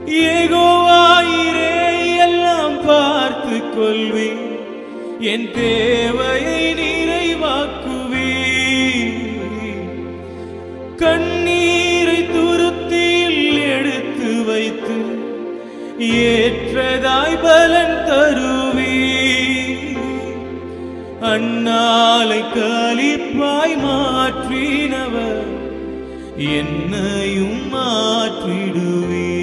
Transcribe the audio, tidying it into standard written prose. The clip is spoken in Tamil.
யெகோவாயிரே எல்லாம் பார்த்து கொள்வீர், என் தேவையை நிறைவாக்குவீர். கண்ணீரை துருத்தியில் எடுத்து வைத்து ஏற்றதாய் பலன் தருவீர். அந்நாளை களிப்பாய் மாற்றினவர் என்னையும் மாற்றிடுவீர்.